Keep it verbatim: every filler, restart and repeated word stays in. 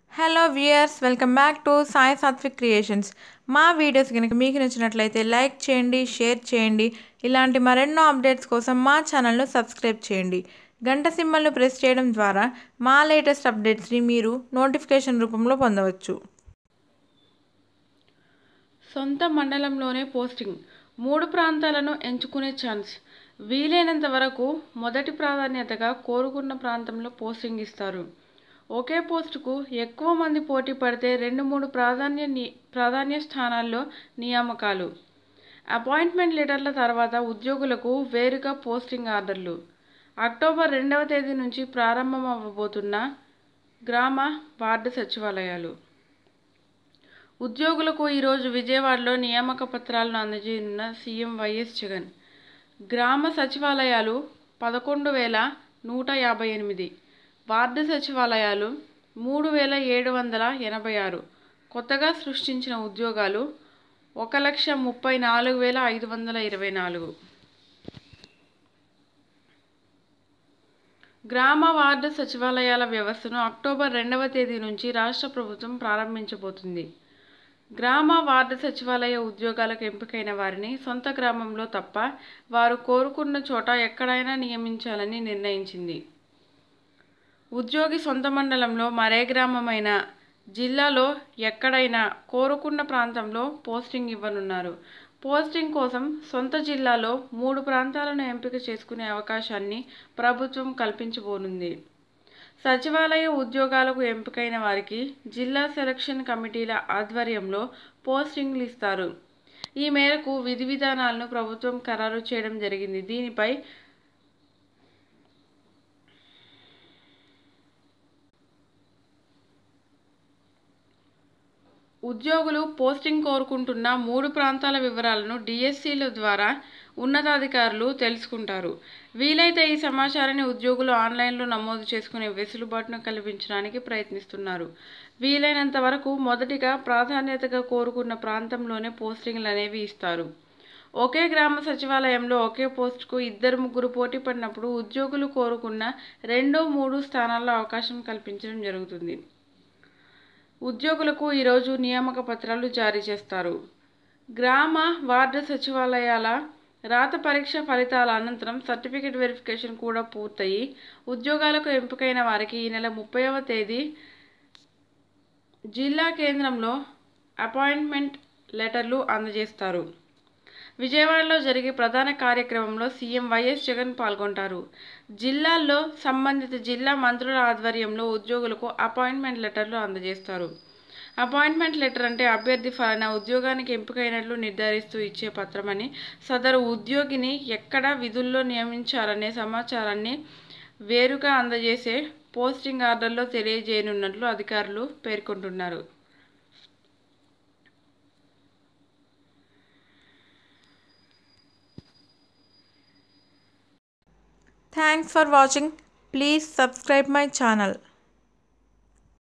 Hello viewers, welcome back to Sai Sathvik creations. మా videos కనుక మీకు నచ్చినట్లయితే లైక్ చేయండి, షేర్ చేయండి. ఇలాంటి మరెన్నో అప్డేట్స్ కోసం మా ఛానల్ను సబ్స్క్రైబ్ చేయండి. గంట సింబల్ను ప్రెస్ చేయడం ద్వారా మా లేటెస్ట్ అప్డేట్స్ని మీరు నోటిఫికేషన్ రూపంలో పొందవచ్చు. సొంత మండలంలోనే పోస్టింగ్, మూడు ప్రాంతాలను ఎంచుకునే ఛాన్స్. వీలైనంత వరకు మొదటి ప్రాధాన్యతగా కోరుకున్న ప్రాంతంలో పోస్టింగ్ ఇస్తారు. ఒకే పోస్టుకు ఎక్కువ మంది పోటీ పడితే రెండు మూడు ప్రాధాన్య ప్రాధాన్య స్థానాల్లో నియామకాలు. అపాయింట్మెంట్ లెటర్ల తర్వాత ఉద్యోగులకు వేరుగా పోస్టింగ్ ఆర్డర్లు. అక్టోబర్ రెండవ తేదీ నుంచి ప్రారంభం అవ్వబోతున్న గ్రామ వార్డు సచివాలయాలు. ఉద్యోగులకు ఈరోజు విజయవాడలో నియామక పత్రాలను అందజేయనున్న సీఎం వైఎస్ జగన్. గ్రామ సచివాలయాలు పదకొండు వేల నూట యాభై ఎనిమిది, వార్డు సచివాలయాలు మూడు వేల ఏడు వందల ఎనభై ఆరు. కొత్తగా సృష్టించిన ఉద్యోగాలు ఒక లక్ష ముప్పై నాలుగు వేల ఐదు వందల ఇరవై నాలుగు. గ్రామ వార్డు సచివాలయాల వ్యవస్థను అక్టోబర్ రెండవ తేదీ నుంచి రాష్ట్ర ప్రభుత్వం ప్రారంభించబోతుంది. గ్రామ వార్డు సచివాలయ ఉద్యోగాలకు ఎంపికైన వారిని సొంత గ్రామంలో తప్ప వారు కోరుకున్న చోట ఎక్కడైనా నియమించాలని నిర్ణయించింది. ఉద్యోగి సొంత మండలంలో మరే గ్రామమైనా, జిల్లాలో ఎక్కడైనా కోరుకున్న ప్రాంతంలో పోస్టింగ్ ఇవ్వనున్నారు. పోస్టింగ్ కోసం సొంత జిల్లాలో మూడు ప్రాంతాలను ఎంపిక చేసుకునే అవకాశాన్ని ప్రభుత్వం కల్పించబోనుంది. సచివాలయ ఉద్యోగాలకు ఎంపికైన వారికి జిల్లా సెలక్షన్ కమిటీల ఆధ్వర్యంలో పోస్టింగ్లు ఇస్తారు. ఈ మేరకు విధి విధానాలను ప్రభుత్వం ఖరారు చేయడం జరిగింది. దీనిపై ఉద్యోగులు పోస్టింగ్ కోరుకుంటున్న మూడు ప్రాంతాల వివరాలను డిఎస్సీల ద్వారా ఉన్నతాధికారులు తెలుసుకుంటారు. వీలైతే ఈ సమాచారాన్ని ఉద్యోగులు ఆన్లైన్లో నమోదు చేసుకునే వెసులుబాటును కల్పించడానికి ప్రయత్నిస్తున్నారు. వీలైనంత వరకు మొదటిగా ప్రాధాన్యతగా కోరుకున్న ప్రాంతంలోనే పోస్టింగ్లు అనేవి ఇస్తారు. ఒకే గ్రామ సచివాలయంలో ఒకే పోస్టుకు ఇద్దరు ముగ్గురు పోటీ పడినప్పుడు ఉద్యోగులు కోరుకున్న రెండు మూడు స్థానాల్లో అవకాశం కల్పించడం జరుగుతుంది. ఉద్యోగులకు ఈరోజు నియామక పత్రాలు జారీ చేస్తారు. గ్రామ వార్డు సచివాలయాల రాత పరీక్ష ఫలితాల అనంతరం సర్టిఫికేట్ వెరిఫికేషన్ కూడా పూర్తయి ఉద్యోగాలకు ఎంపికైన వారికి ఈ నెల ముప్పైవ తేదీ జిల్లా కేంద్రంలో అపాయింట్మెంట్ లెటర్లు అందజేస్తారు. విజయవాడలో జరిగే ప్రధాన కార్యక్రమంలో సీఎం వైఎస్ జగన్ పాల్గొంటారు. జిల్లాల్లో సంబంధిత జిల్లా మంత్రుల ఆధ్వర్యంలో ఉద్యోగులకు అపాయింట్మెంట్ లెటర్లు అందజేస్తారు. అపాయింట్మెంట్ లెటర్ అంటే అభ్యర్థి ఫలానా ఉద్యోగానికి ఎంపికైనట్లు నిర్ధారిస్తూ ఇచ్చే పత్రమని, సదరు ఉద్యోగిని ఎక్కడ విధుల్లో నియమించాలనే సమాచారాన్ని వేరుగా అందజేసే పోస్టింగ్ ఆర్డర్లో తెలియజేయనున్నట్లు అధికారులు పేర్కొంటున్నారు. Thanks for watching. Please subscribe my channel.